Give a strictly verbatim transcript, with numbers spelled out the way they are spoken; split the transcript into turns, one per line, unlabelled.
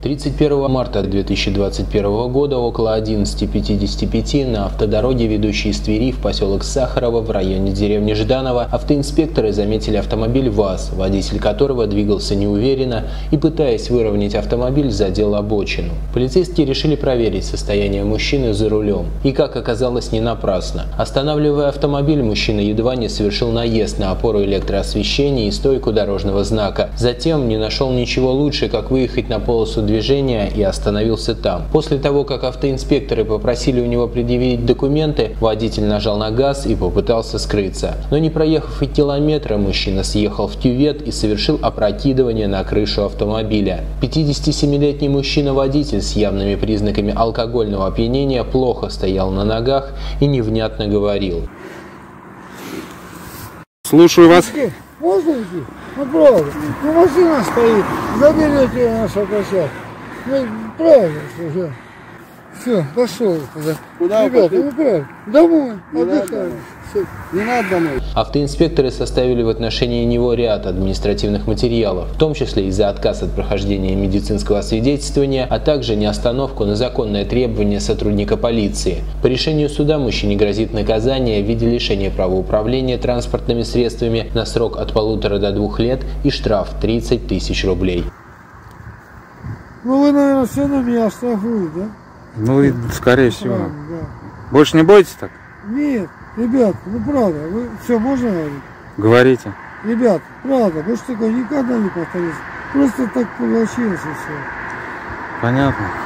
тридцать первого марта две тысячи двадцать первого года около одиннадцати пятидесяти пяти на автодороге, ведущей из Твери в поселок Сахарово в районе деревни Жданово, автоинспекторы заметили автомобиль ВАЗ, водитель которого двигался неуверенно и, пытаясь выровнять автомобиль, задел обочину. Полицейские решили проверить состояние мужчины за рулем. И, как оказалось, не напрасно. Останавливая автомобиль, мужчина едва не совершил наезд на опору электроосвещения и стойку дорожного знака. Затем не нашел ничего лучше, как выехать на полосу движения движения и остановился там. После того, как автоинспекторы попросили у него предъявить документы, водитель нажал на газ и попытался скрыться. Но не проехав и километра, мужчина съехал в кювет и совершил опрокидывание на крышу автомобиля. пятидесятисемилетний мужчина-водитель с явными признаками алкогольного опьянения плохо стоял на ногах и невнятно говорил.
Слушаю вас.
Можно идти? Ну правда. Ну машина стоит. Заберете ее на площадку. Ну правильно, что же. Все, пошел.
Куда?
Ребята, ну правильно. Домой. Отдыхаем.
Не надо домой.
Автоинспекторы составили в отношении него ряд административных материалов, в том числе и за отказ от прохождения медицинского освидетельствования, а также неостановку на законное требование сотрудника полиции. По решению суда мужчине грозит наказание в виде лишения права управления транспортными средствами на срок от полутора до двух лет и штраф тридцать тысяч рублей.
Ну вы, наверное, все на меня штрафуете, да?
Ну и скорее всего.
Правильно, да.
Больше не боитесь так?
Нет, ребят, ну правда, вы все можно говорить?
Говорите.
Ребят, правда, больше такое никогда не повторится. Просто так получилось и все.
Понятно.